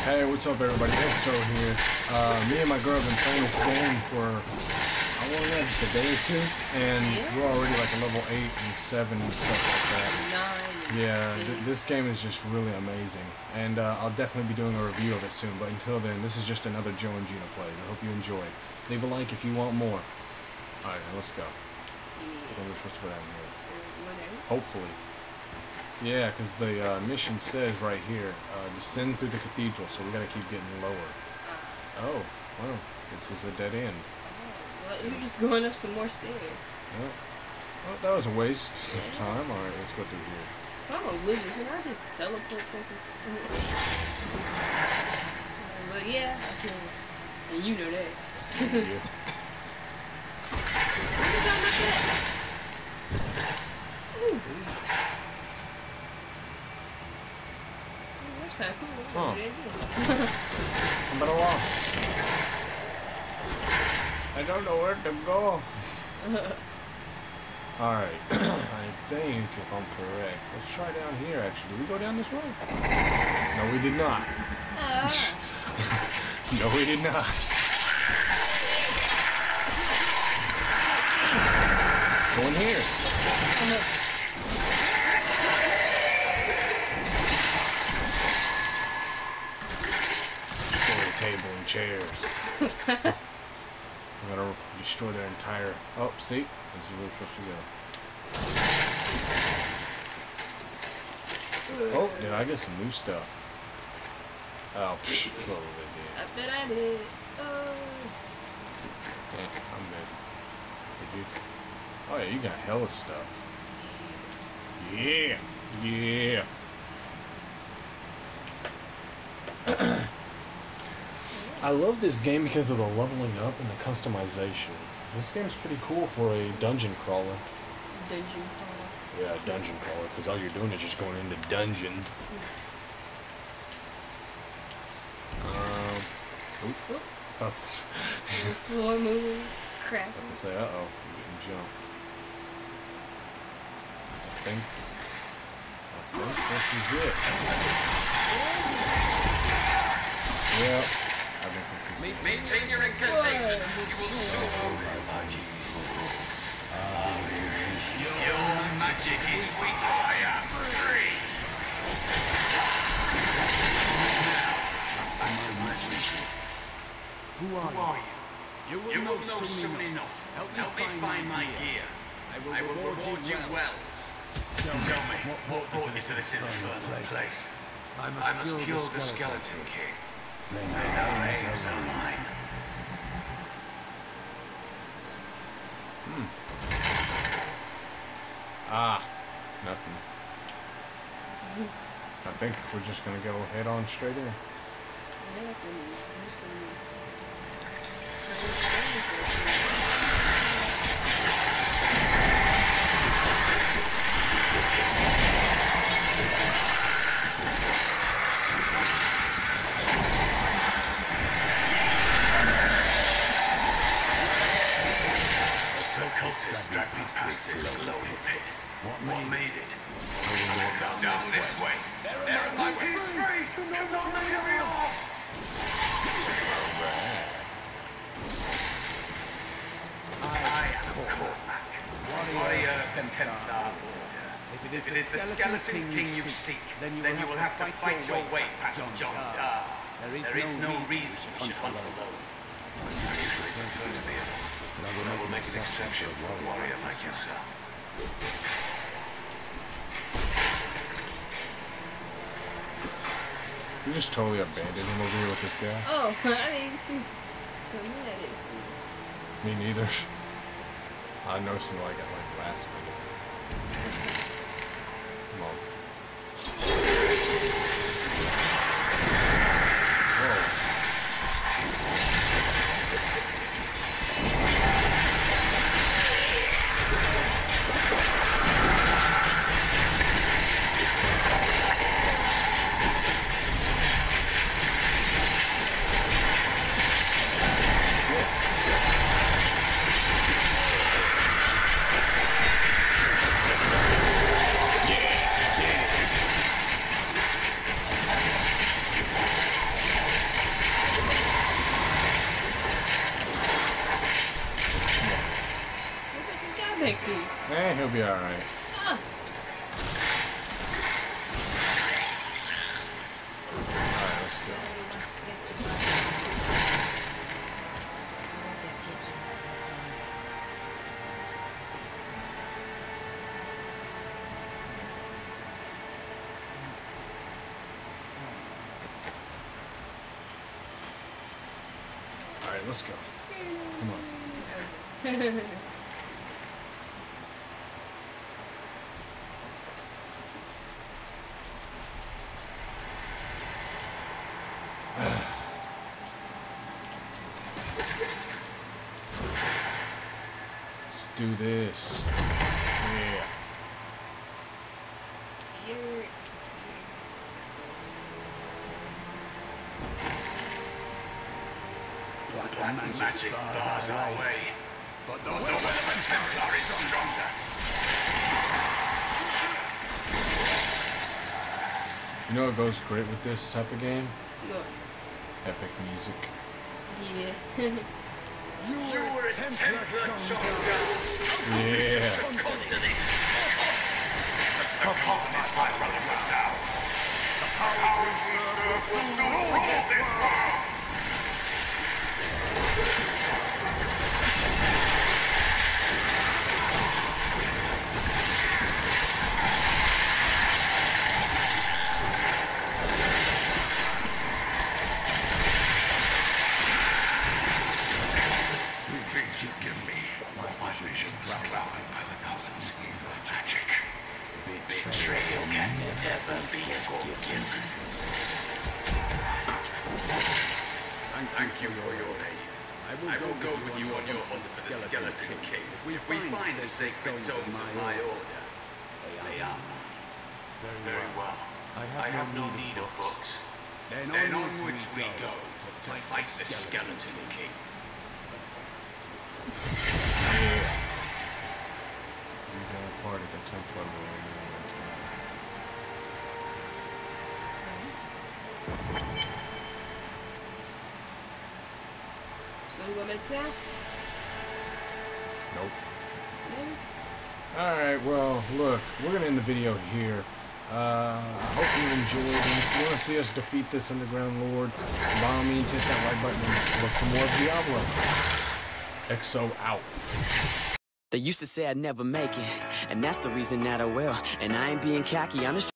Hey, what's up everybody? XO here. Me and my girl have been playing this game for, I want to know, just a day or two, and we're already like a level 8 and 7 and stuff like that. 9. Yeah, this game is just really amazing, and I'll definitely be doing a review of it soon, but until then, this is just another Joe and Gina plays. I hope you enjoy. Leave a like if you want more. Alright, let's go. What are we supposed to go down here? Hopefully. Yeah, because the mission says right here, descend through the cathedral, so we gotta keep getting lower. Oh, well, this is a dead end. Oh, well, you're just going up some more stairs. Well, that was a waste of time. Alright, let's go through here. I'm a wizard. Can I just teleport places? But yeah, I can. And you know that. Yeah. Ooh. That's kind of cool. I'm at a loss. I don't know where to go. Alright, I think if I'm correct, let's try down here actually. Did we go down this way? No, we did not. No, we did not. Go in here. Table and chairs. I'm gonna destroy their entire. Oh, see, this is where we're supposed to go. Oh, did I get some new stuff? Oh, psh, slowly did. I bet I did. Oh. Yeah, I'm good. Did you? Oh yeah, you got hella stuff. Yeah, yeah. I love this game because of the leveling up and the customization. This game's pretty cool for a dungeon crawler. Dungeon crawler? Yeah, dungeon crawler, because all you're doing is just going into dungeons. Oop. That's the floor moving. Crap. I have to say, uh-oh, you getting jumped. I think this is it. Yeah. I think this is it. Maintain your incantation. You will soon your magic is weak. I am free. Now, back to my mission. Who are you? You will know soon enough. Help me find my gear. I will reward you well. Tell me, what brought you to this infernal place? I must kill the Skeleton King. Then our aims are mine. Nothing. I think we're just gonna go head on straight in. Dragged me past this glowing pit. What made it? Down this way. There am I. He's free! Do not let me off! I am Cormac, warrior of the Templar Order. If it is the Skeleton King you seek, then you will have to fight your way past John Dar. There is no reason we should hunt alone. But I will make an exception for a warrior like yourself. You just totally abandoned him over here with this guy. Oh, I didn't even see. I didn't see. Me neither. I noticed him like at last minute. Come on. Yeah. he'll be alright. Ah. Alright, let's go. Alright, let's go. Come on. Let's do this. Yeah. Black magic bars our way, but the will of the Templar is stronger. You know what goes great with this type of game? Look. Epic music. Yeah. You're a Templar Jonga. Yeah. The cosmos my brother was now. The power we serve will rule this world. Vision clouded by the cosmos of magic. Betrayal can never be forgiven. Thank you for your aid. I will go with you on your hunt for the Skeleton King. If we find the sacred tomes of my order, they are. Very well. I have no need of books. Then onwards we go to fight the Skeleton King. Yeah. We got a part of the Templar So we go back south? Nope. No? Alright, well, look, we're going to end the video here. I hope you enjoyed, and if you want to see us defeat this Underground Lord, by all means hit that like button and look for more of Diablo. XO out. They used to say I'd never make it, and that's the reason that I will. And I ain't being cocky, I'm just